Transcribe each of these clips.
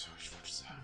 So, ich wollte sagen.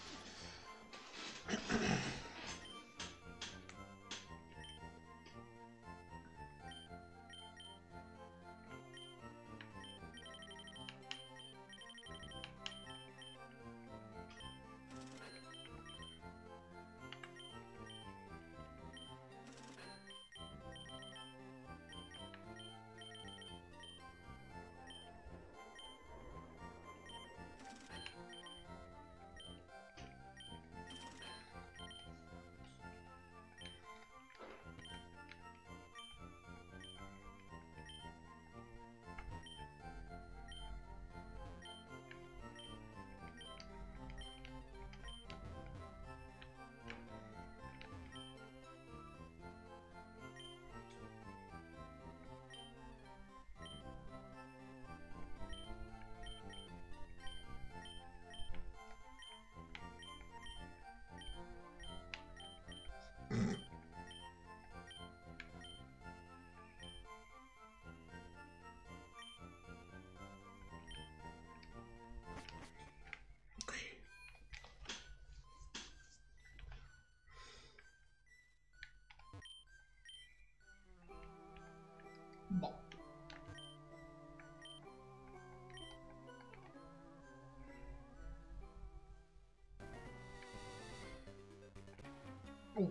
Boah. Oh.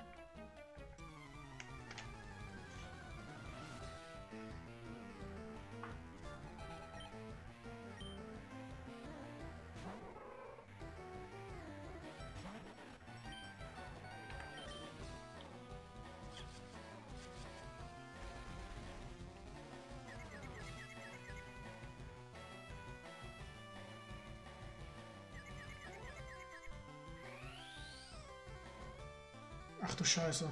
Ach du Scheiße.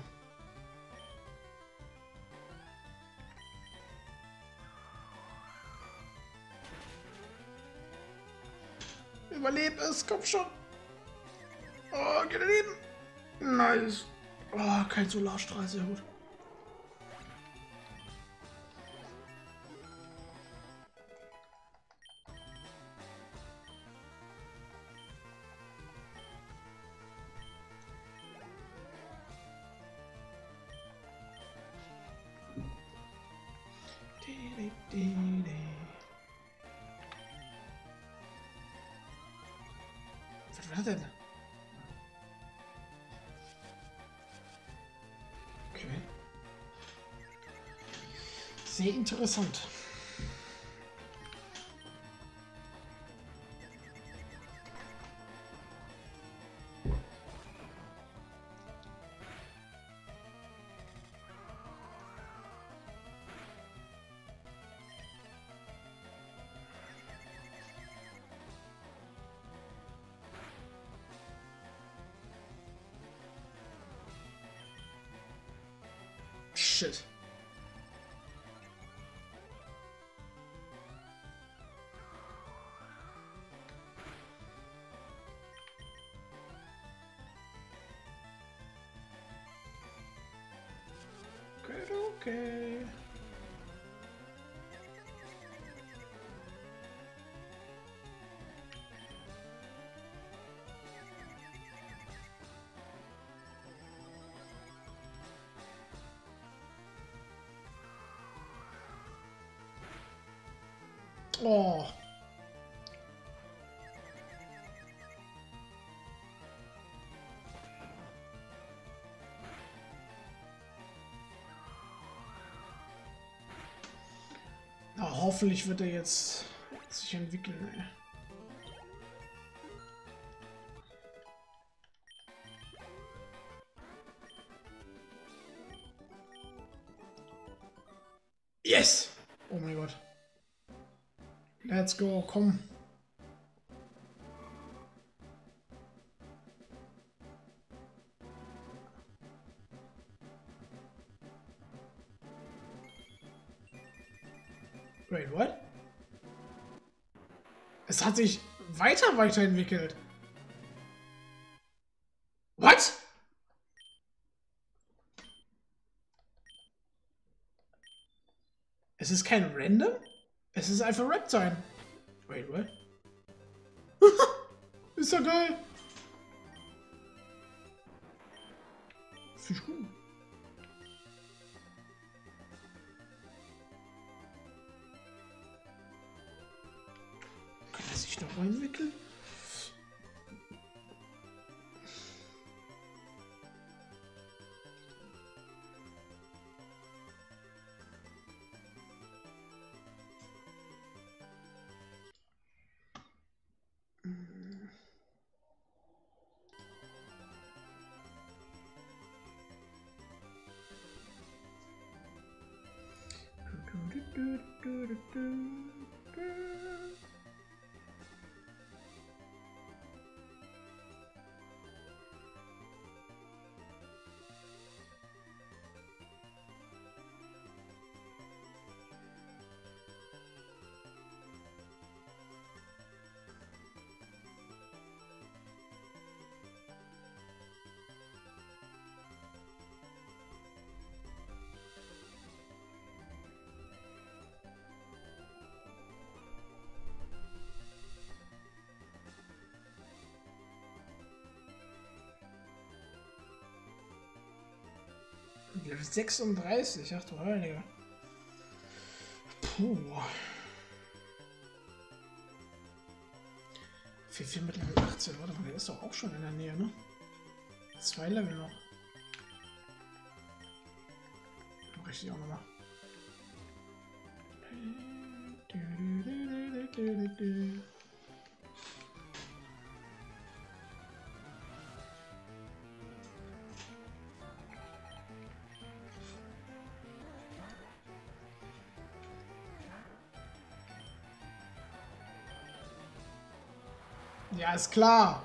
Überleb es, komm schon. Oh, geht daneben. Nice. Oh, kein Solarstrahl, sehr gut. Was war denn? Okay. Sehr interessant. Shit. Okay. Oh. Na, hoffentlich wird er jetzt sich entwickeln. Ey. Yes! Oh mein Gott. Let's go, komm. Wait, what? Es hat sich weiterentwickelt. What? Es ist kein Random? Es ist einfach Reptime. Wait, what? Ist ja geil. Fisch gut. Kann er sich noch reinwickeln? Level 36, ach du Heilige. Puh. 4 mit Level 18, warte mal, der ist doch auch schon in der Nähe, ne? 2 Level noch. Mach ich die auch nochmal. Ja, ist klar.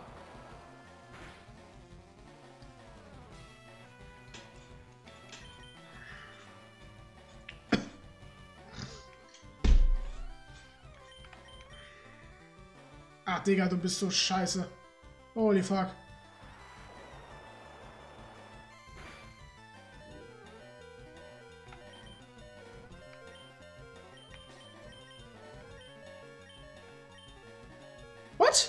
Ach, Digga, du bist so scheiße. Holy fuck. What?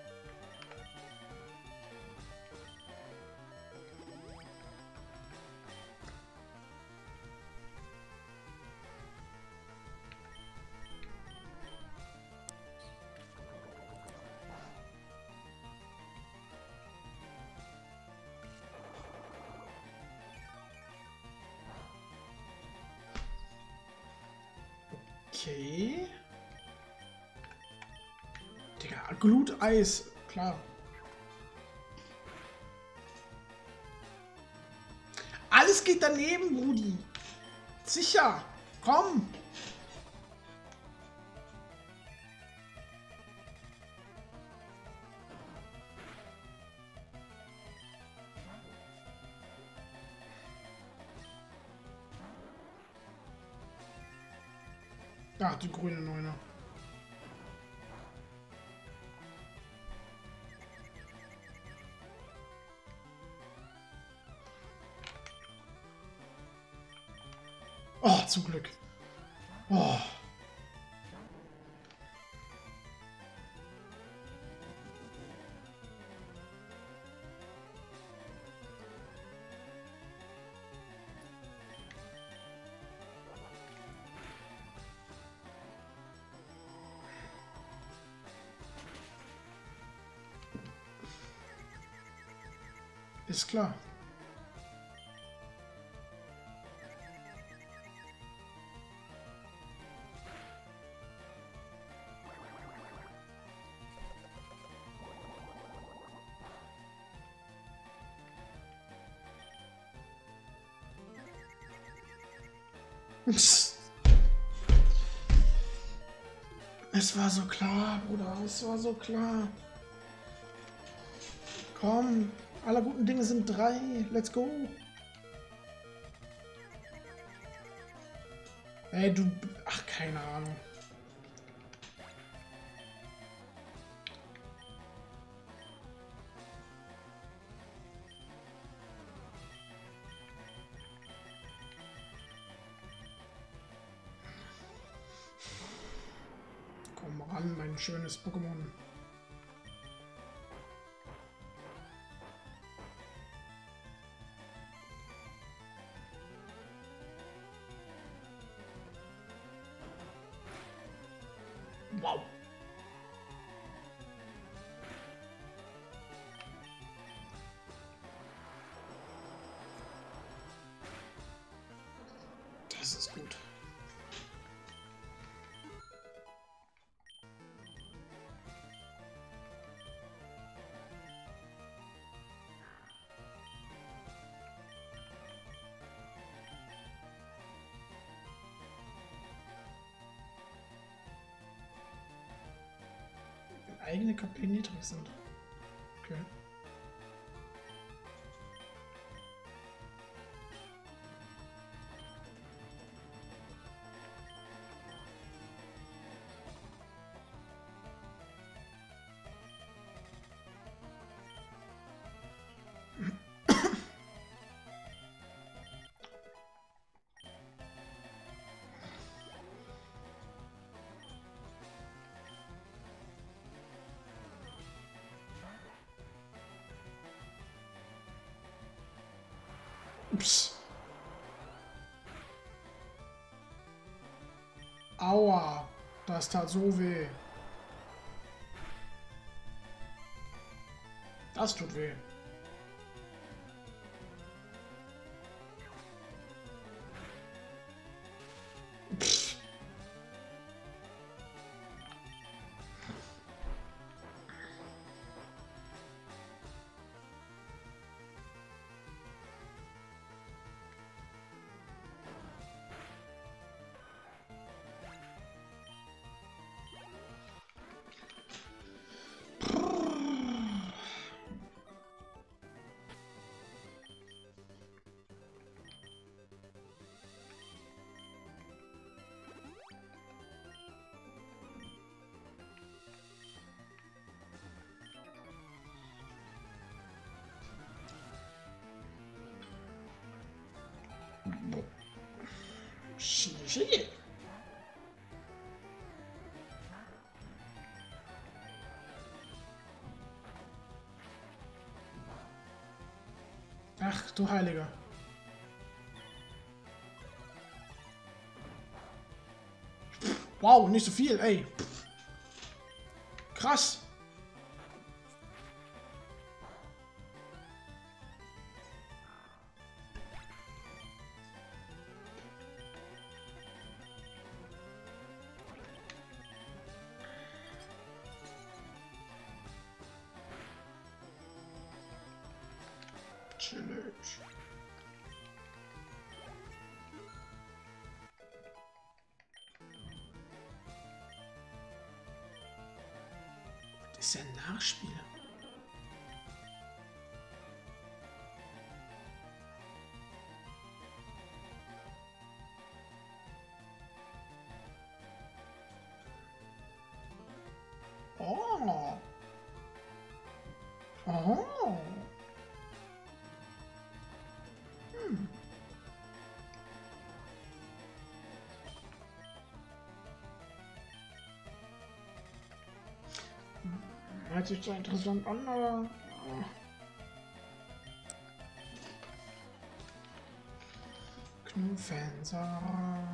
Okay. Digga, Gluteis. Klar. Alles geht daneben, Rudi. Sicher. Komm. Ach, die grüne Neuner. Oh, zum Glück. Oh. Ist klar. Es war so klar, Bruder. Es war so klar. Komm. Aller guten Dinge sind 3. Let's go. Ey, du... Ach, keine Ahnung. Komm ran, mein schönes Pokémon. Wow. Das ist gut. Eigene KP niedrig sind. Okay. Ups. Aua, das tat so weh. Das tut weh. Pff. Shit. Ach du Heiliger. Wow, nicht so viel, ey. Krass. Chillig. Das ist ja ein Nachspieler. Oh. Oh. Hört sich so interessant an, aber... Knuffenser.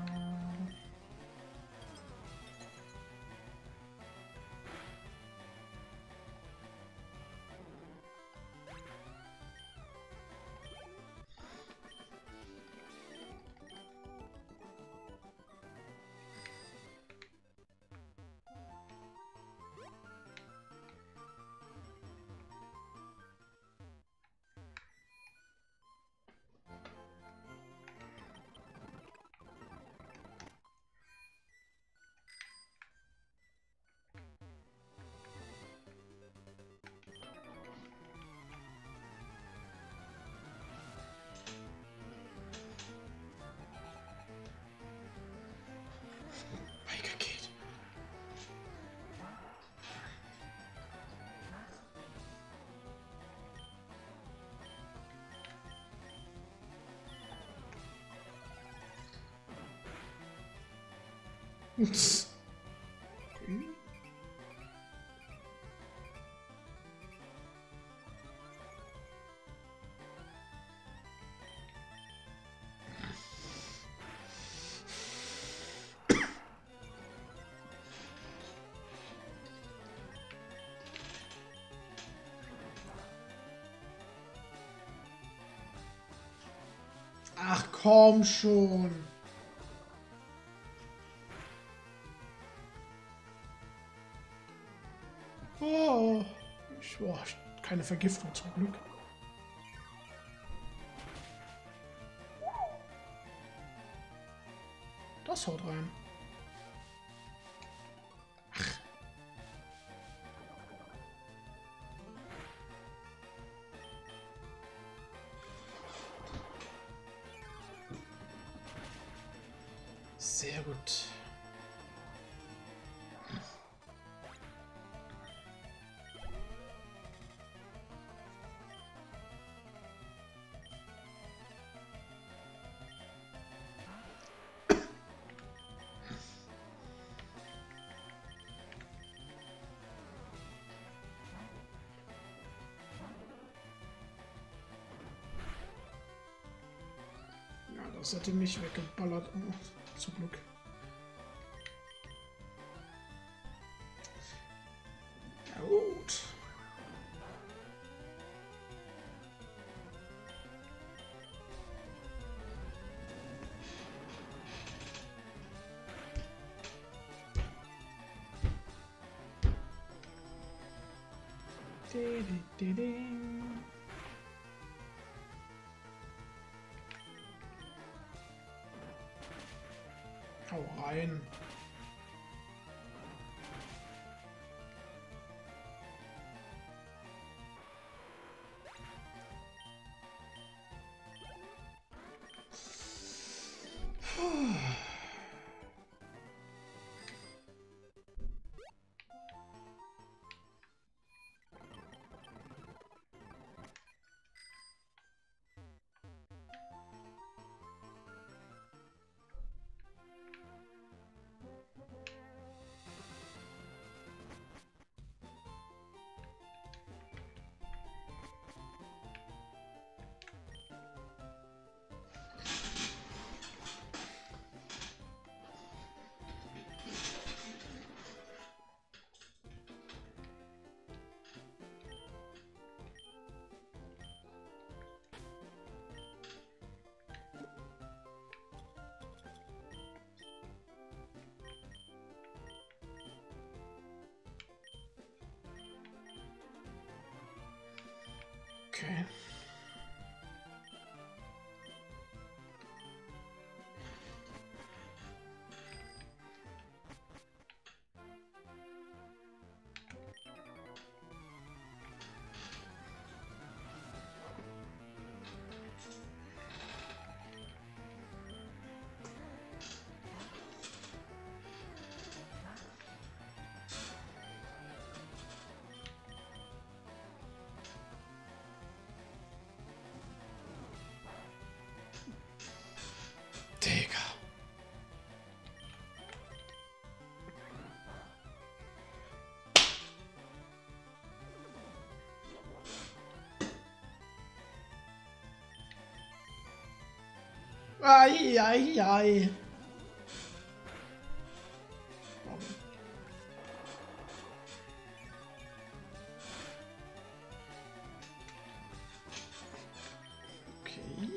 Weitergeht. Ups. Ach komm schon. Oh, keine Vergiftung zum Glück. Das haut rein. Ach. Sehr gut. Ja, das hätte mich weggeballert. Oh, zum Glück. Ja, gut. Hau rein. Okay. Digga. Ai, ai, ai. Okay.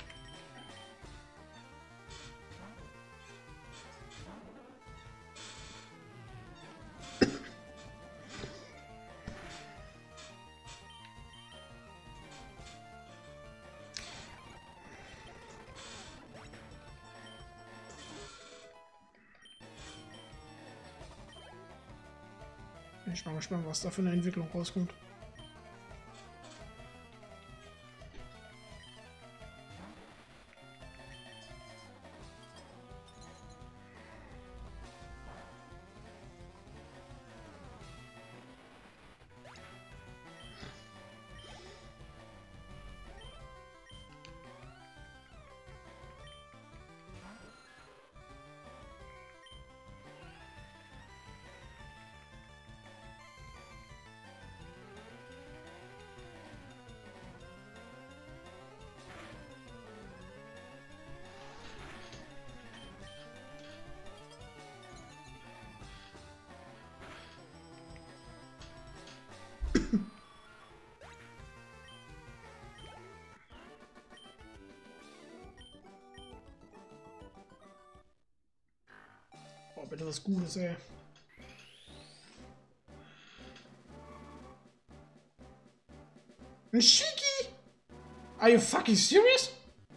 Bin ich mal gespannt, was da für eine Entwicklung rauskommt. Oh, bitte was Gutes, ey. Ein Shiki? Are you fucking serious?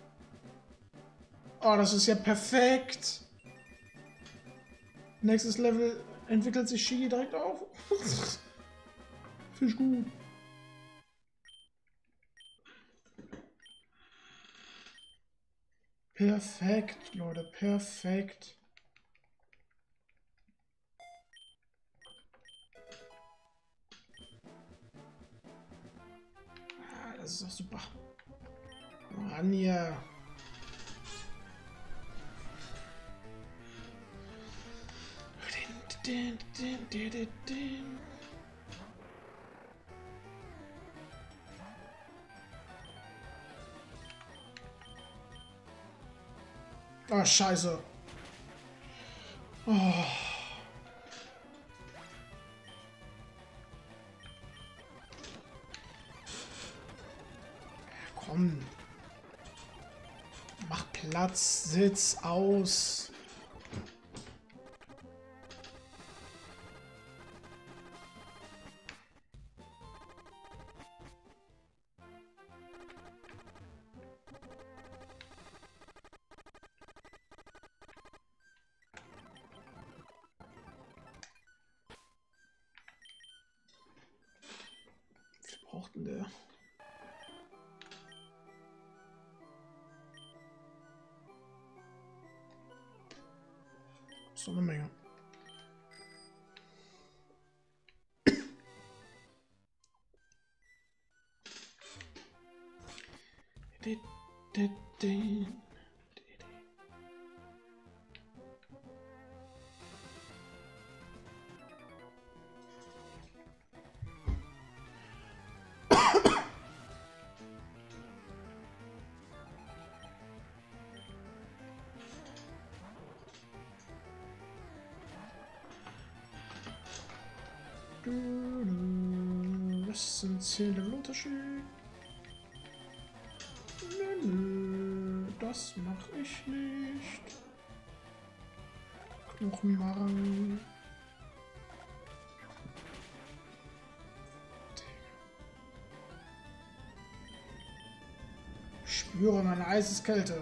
Oh, das ist ja perfekt. Nächstes Level entwickelt sich Shiki direkt auf. Finde ich gut. Perfekt, Leute, perfekt. Ah, das ist doch super. Mann, ja. Oh, scheiße. Oh. Komm. Mach Platz, sitz aus. Was braucht denn der? So eine Menge. Was sind 10 Level Unterschied? Nö, das mache ich nicht. Knochenmark. Ich spüre meine Eiseskälte.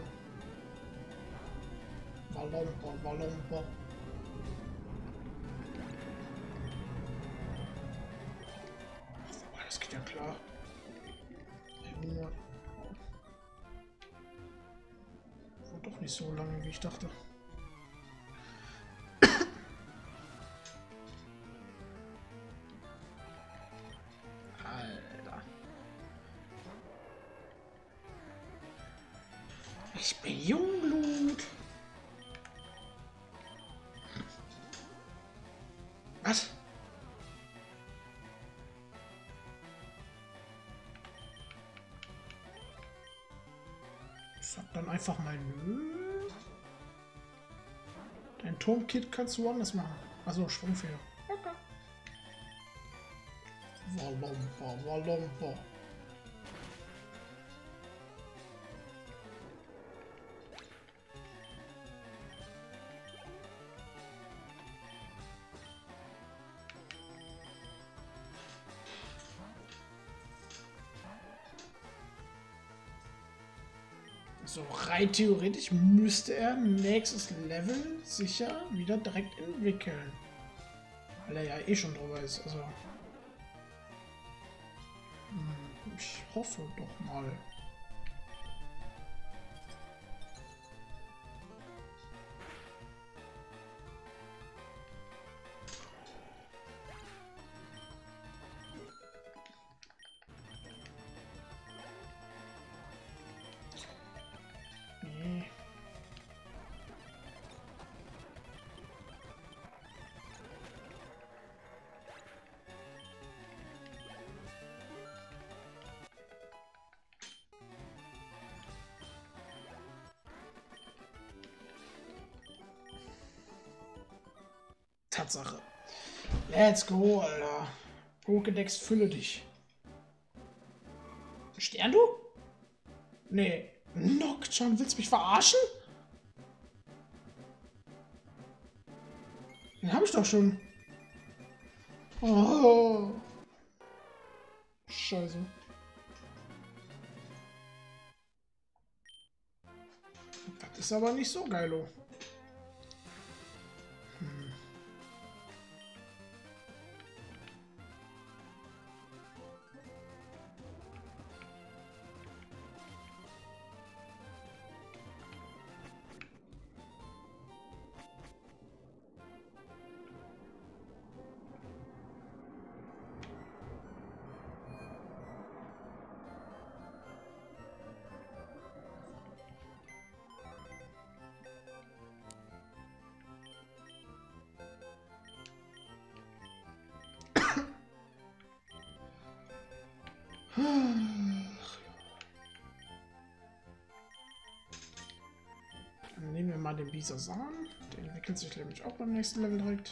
Walompa, Walompa. Das geht ja klar. War doch nicht so lange, wie ich dachte. Alter. Ich bin Jungblut. Was? Sag dann einfach mal nö. Dein Turmkit kannst du woanders machen. Also Sprungfeder. Okay. Walompa, Walompa. So rein theoretisch müsste er nächstes Level sicher wieder direkt entwickeln. Weil er ja eh schon drüber ist. Also. Ich hoffe doch mal. Nee. Tatsache. Let's go, Alter. Pokédex, fülle dich. Stern du? Nee. Nocturne, willst du mich verarschen? Den habe ich doch schon. Oh. Scheiße. Das ist aber nicht so geil, oh. Dann nehmen wir mal den Bisasam. Der entwickelt sich nämlich auch beim nächsten Level direkt.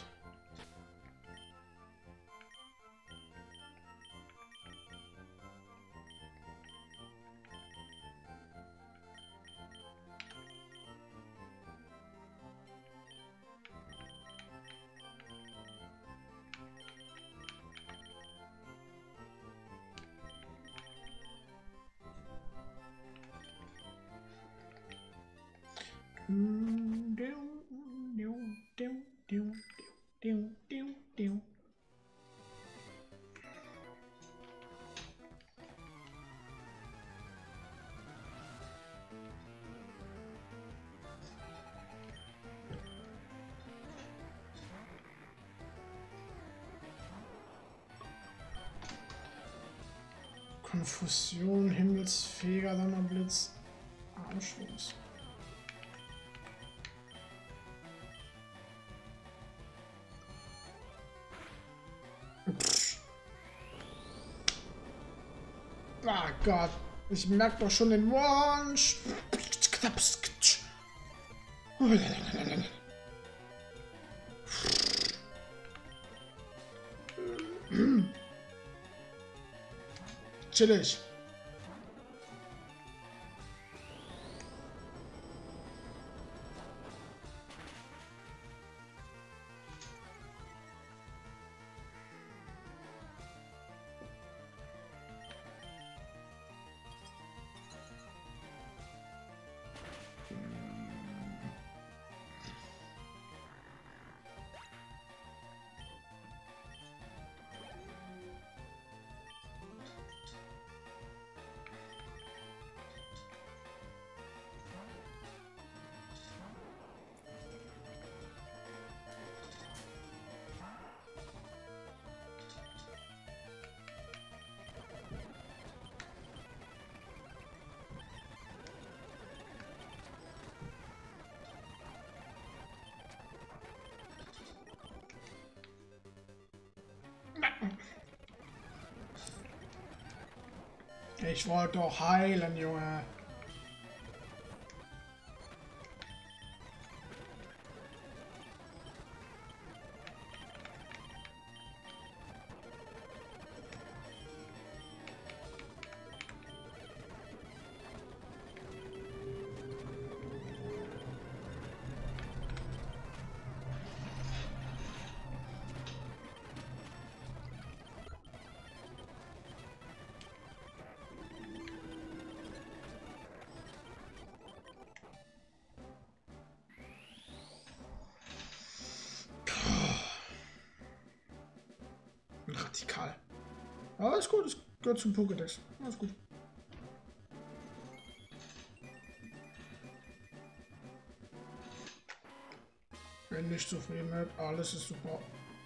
Konfusion, Himmelsfeger, Donnerblitz, Armschluss. Ah Gott, ich merke doch schon den Wunsch. Chillig. Ich wollte doch heilen, Junge. Radikal. Aber ist gut, es gehört zum Pokédex. Alles gut. Wenn nicht zufrieden, alles ist super.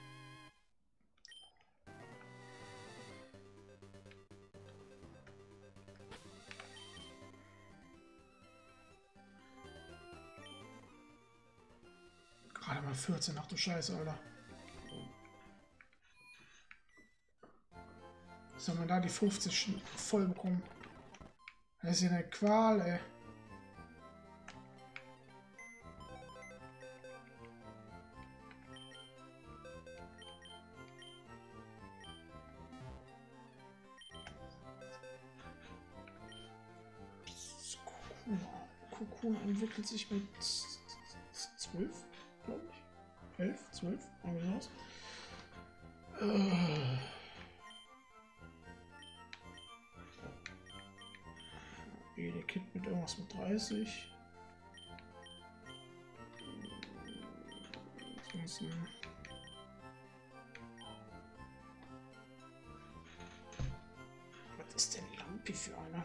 Gerade mal 14, ach du Scheiße, Alter. Soll man da die 50 voll bekommen? Das ist ja eine Qual, ey. Kokuna entwickelt sich mit 12, glaube ich. 11, 12, irgendwie sowas. Jede Kit mit irgendwas mit 30. Ansonsten. Was ist denn Lampi für einer?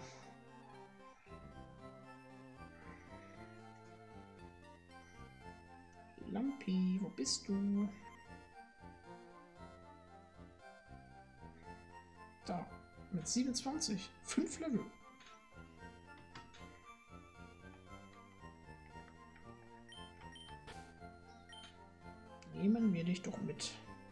Lampi, wo bist du? Da, mit 27, 5 Level. Nehmen wir dich doch mit.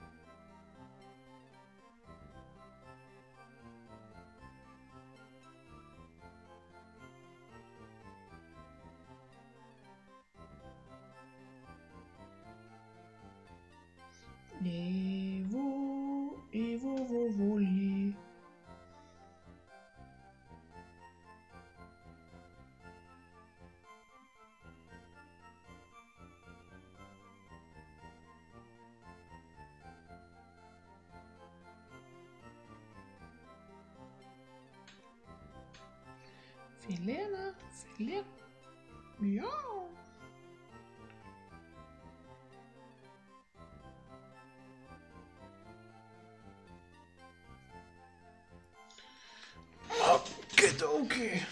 Woli. Filena, Filena. Ja. Okay.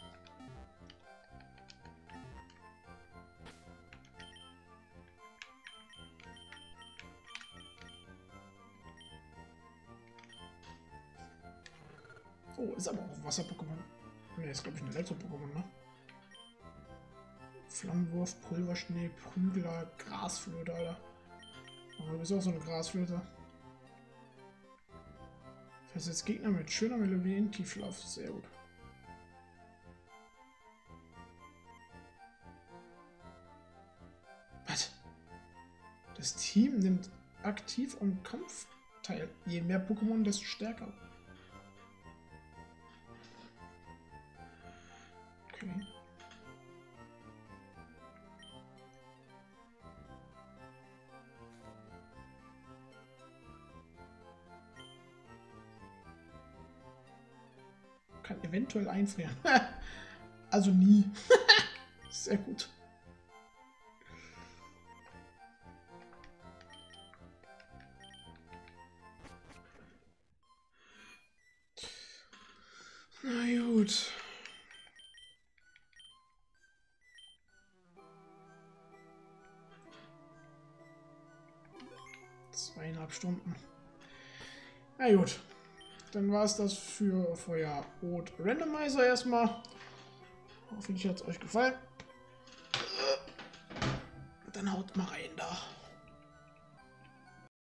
Oh, ist aber auch Wasser-Pokémon. Ne, ist glaube ich ein Elektro-Pokémon, ne? Flammenwurf, Pulverschnee, Prügler, Grasflöte, Alter. Aber du bist auch so eine Grasflöte. Versetzt Gegner mit schöner Melodie in Tiefschlaf. Sehr gut. Was? Das Team nimmt aktiv am Kampf teil. Je mehr Pokémon, desto stärker. Okay. Kann eventuell einfrieren. Also nie. Sehr gut. Na gut. Zweieinhalb Stunden. Na gut. Dann war es das für Feuer Rot Randomizer erstmal. Hoffentlich hat es euch gefallen. Dann haut mal rein da.